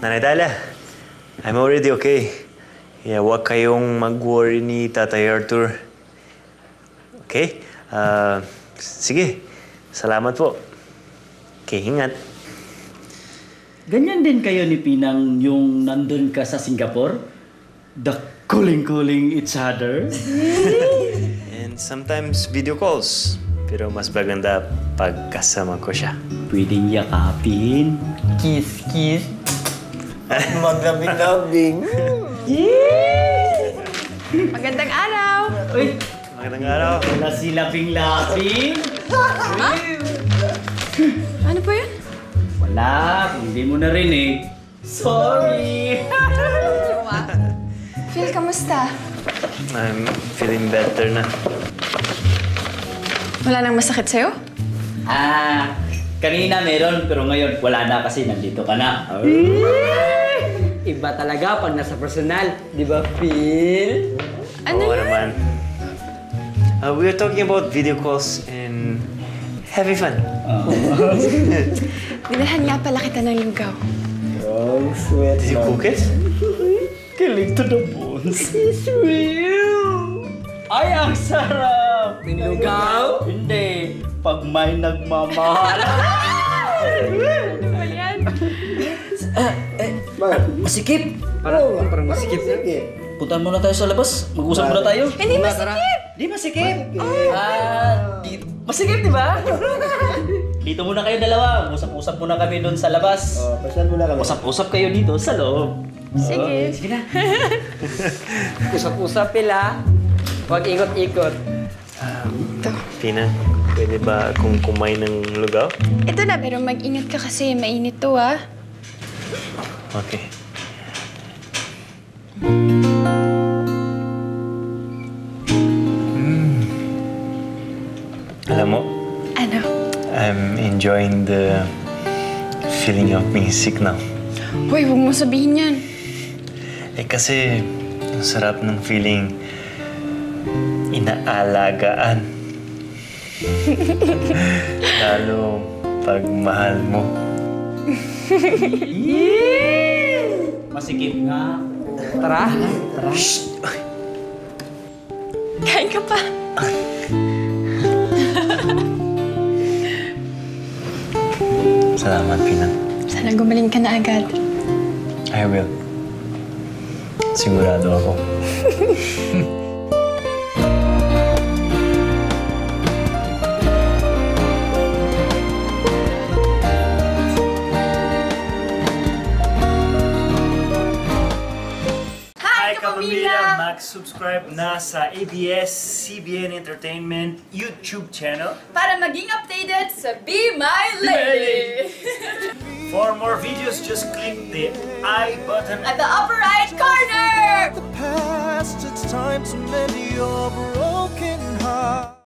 Nanay Dalia, I'm already okay. Yeah, huwag kayong mag-worry ni Tatay Arthur. Okay? Sige. Salamat po. Okay, ingat. Ganyan din kayo ni Pinang yung nandun ka sa Singapore? The calling each other? And sometimes video calls. Pero mas maganda pag kasama ko siya. Pwedeng yakapin. Kiss. Maglabing-labing. Magandang araw! Uy, Magandang araw. wala si laping-laping. Ano po yun? Wala, kung hindi mo narinig. Sorry! Phil, kamusta? I'm feeling better na. Wala nang masakit sa'yo? Kanina meron, pero ngayon wala na kasi nandito ka na. Iba talaga pag nasa personal. Di ba, Phil? Ano Oo yun? naman. We were talking about video calls and having fun. Dinalhan nga pala kita ng lugaw. Oh, sweet. Did you cook it? Kilig to the bones. Ay, ang sarap! Lugaw? Hindi. Pag may nagmamahal. Ano ba yan? Masikip! Parang masikip na. Punta muna tayo sa labas. Mag-usap muna tayo. Hindi masikip! Di masikip! Masikip, di ba? Dito muna kayo dalawa. Usap-usap muna kami doon sa labas. Pasyal muna kami. Usap-usap kayo dito sa loob. Sige. Sige na. Usap-usap, Phil, ha? Huwag ikot-ikot. Ito. Pina, pwede ba akong kumain ng lugaw? Ito na, pero mag-ingat ka kasi mainit to, ah. Okay. Alam mo, Ano? I'm enjoying the feeling of being sick now. Hoy, huwag mo sabihin yan. Kasi, ang sarap ng feeling inaalagaan. Lalo pag mahal mo. Masikip nga. Tara. Shh! Kain ka pa. Salamat, Pina. Sana gumaling ka na agad. I will. Sigurado ako. Hi, Kapamilya! Mag-subscribe na sa ABS-CBN Entertainment YouTube channel. Para maging updated sa Be My Lady! For more videos, just click the I button At the upper